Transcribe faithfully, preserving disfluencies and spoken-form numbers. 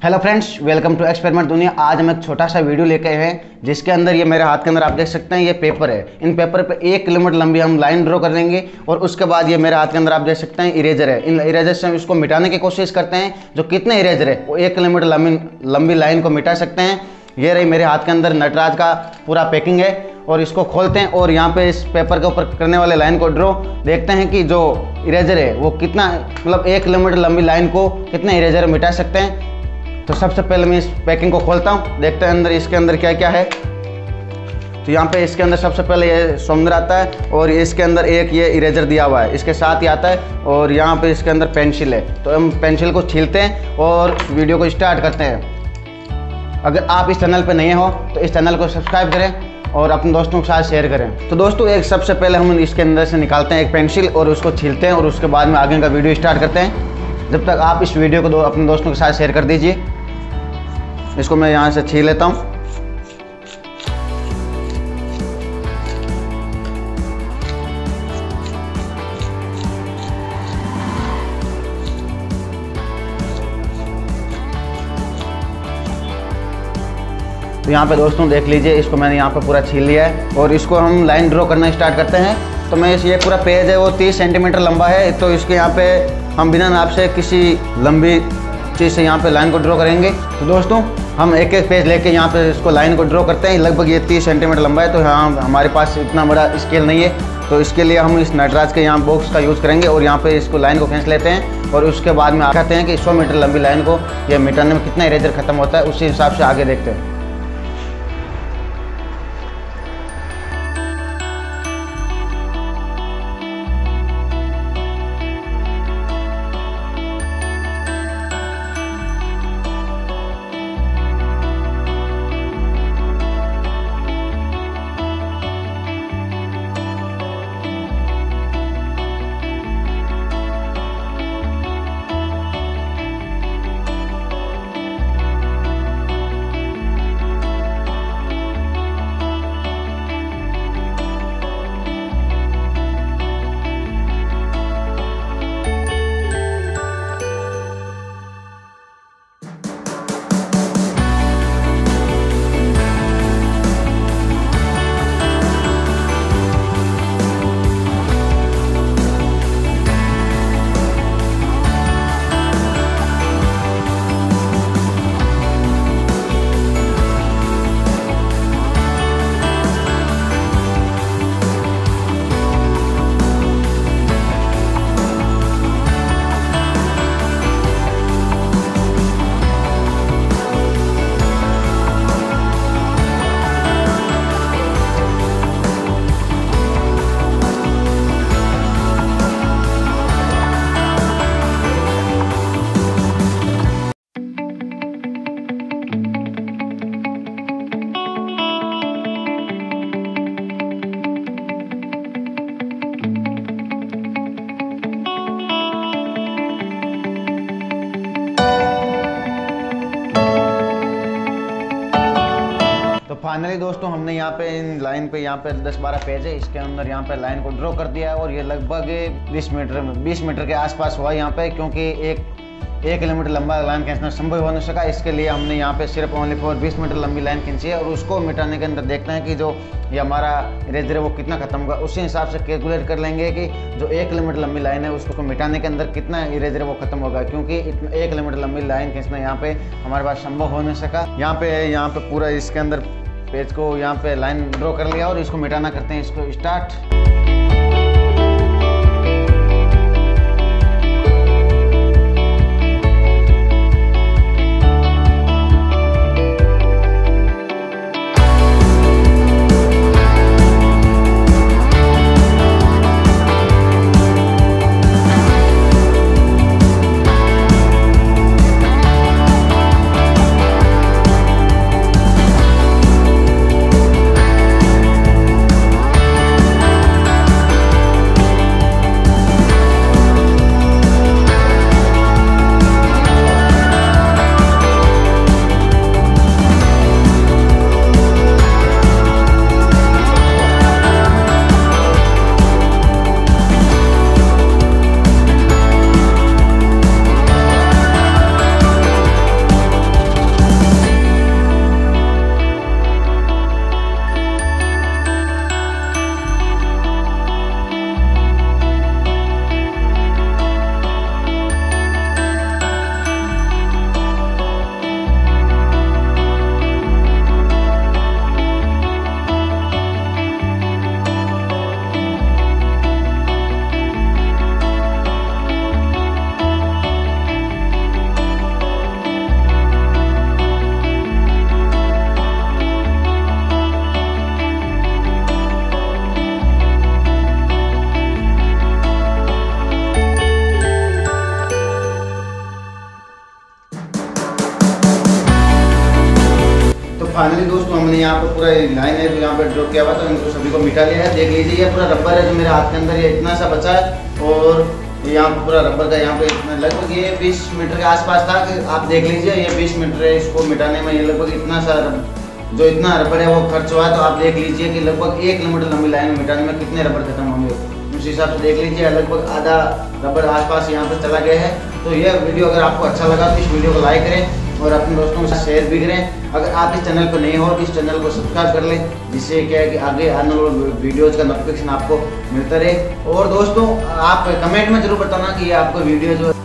Hello friends, welcome to experiment दुनिया। आज हम एक छोटा सा वीडियो लेके आए हैं जिसके अंदर ये मेरे हाथ के अंदर आप देख सकते हैं ये पेपर है। इन पेपर पे एक किलोमीटर लंबी हम लाइन ड्रॉ कर लेंगे और उसके बाद ये मेरे हाथ के अंदर आप देख सकते हैं इरेजर है। इन इरेजर से हम इसको मिटाने की कोशिश करते हैं। जो कितने इरेजर है वो एक किलोमीटर लंबी लंबी लाइन को मिटा सकते हैं। ये रही मेरे हाथ के अंदर नटराज का पूरा पैकिंग है और इसको खोलते हैं और यहाँ पे इस पेपर के ऊपर करने वाले लाइन को ड्रॉ देखते हैं कि जो इरेजर है वो कितना मतलब एक किलोमीटर लंबी लाइन को कितने इरेजर मिटा सकते हैं। तो सबसे पहले मैं इस पैकिंग को खोलता हूँ, देखते हैं अंदर इसके अंदर क्या क्या है। तो यहाँ पे इसके अंदर सबसे पहले ये सोमदर आता है और इसके अंदर एक ये इरेजर दिया हुआ है, इसके साथ ही आता है। और यहाँ पे इसके अंदर पेंसिल है, तो हम पेंसिल को छीलते हैं और वीडियो को स्टार्ट करते हैं। अगर आप इस चैनल पे नए हो तो इस चैनल को सब्सक्राइब करें और अपने दोस्तों के साथ शेयर करें। तो दोस्तों एक सबसे पहले हम इसके अंदर से निकालते हैं एक पेंसिल और उसको छीलते हैं और उसके बाद में आगे का वीडियो स्टार्ट करते हैं। जब तक आप इस वीडियो को दो अपने दोस्तों के साथ शेयर कर दीजिए। इसको मैं यहाँ से छील लेता हूँ। तो यहाँ पे दोस्तों देख लीजिए, इसको मैंने यहाँ पे पूरा छील लिया है और इसको हम लाइन ड्रॉ करना स्टार्ट करते हैं। तो मैं इस ये पूरा पेज है वो तीस सेंटीमीटर लंबा है, तो इसके यहाँ पे हम बिना नाप से किसी लंबी चीज़ से यहाँ पे लाइन को ड्रॉ करेंगे। तो दोस्तों हम एक एक पेज लेके यहाँ पे इसको लाइन को ड्रॉ करते हैं। लगभग ये तीस सेंटीमीटर लंबा है, तो यहाँ हमारे पास इतना बड़ा स्केल नहीं है, तो इसके लिए हम इस नटराज के यहाँ बॉक्स का यूज़ करेंगे और यहाँ पे इसको लाइन को खींच लेते हैं और उसके बाद में आते हैं कि सौ मीटर लंबी लाइन को ये मिटाने में कितना इरेजर खत्म होता है, उसी हिसाब से आगे देखते हैं। तो फाइनली दोस्तों हमने यहाँ पे इन लाइन पे यहाँ पे दस बारह पेज है, इसके अंदर यहाँ पे लाइन को ड्रॉ कर दिया है और ये लगभग बीस मीटर बीस मीटर के आसपास हुआ यहाँ पे, क्योंकि एक एक किलोमीटर लंबा लाइन खींचना संभव हो नहीं सका। इसके लिए हमने यहाँ पे सिर्फ ओनली फॉर बीस मीटर लंबी लाइन खींची है और उसको मिटाने के अंदर देखते हैं कि जो ये हमारा इरेजर है वो कितना खत्म होगा। उसी हिसाब से कैलकुलेट कर लेंगे कि जो एक किलोमीटर लंबी लाइन है उसको मिटाने के अंदर कितना इरेजर वो खत्म होगा, क्योंकि एक किलोमीटर लंबी लाइन खींचना यहाँ पे हमारे पास संभव हो नहीं सका। यहाँ पे यहाँ पे पूरा इसके अंदर पेज को यहाँ पे लाइन ड्रॉ कर लिया और इसको मिटाना करते हैं। इसको स्टार्ट। फाइनली दोस्तों हमने यहाँ पर पूरा लाइन है जो यहाँ पर ड्रॉ किया हुआ था इनको सभी को मिटा लिया है। देख लीजिए ये पूरा रबर है जो मेरे हाथ के अंदर ये इतना सा बचा है और यहाँ पर पूरा रबर का यहाँ पे इतना लगभग ये बीस मीटर के आसपास था कि आप देख लीजिए ये बीस मीटर है। इसको मिटाने में ये लगभग इतना सा जो इतना रबर है वो खर्च हुआ है। तो आप देख लीजिए कि लगभग एक किलोमीटर लंबी लाइन मिटाने में कितने रबर खत्म होंगे। उस हिसाब से देख लीजिए लगभग आधा रबर आसपास यहाँ पर चला गया है। तो ये वीडियो अगर आपको अच्छा लगा तो इस वीडियो को लाइक करें और अपने दोस्तों के साथ शेयर भी करें। अगर आप इस चैनल पर नए हो तो इस चैनल को सब्सक्राइब कर लें, जिससे क्या है कि आगे आने वाले वीडियोज़ का नोटिफिकेशन आपको मिलता रहे। और दोस्तों आप कमेंट में जरूर बताना कि ये आपको वीडियो जो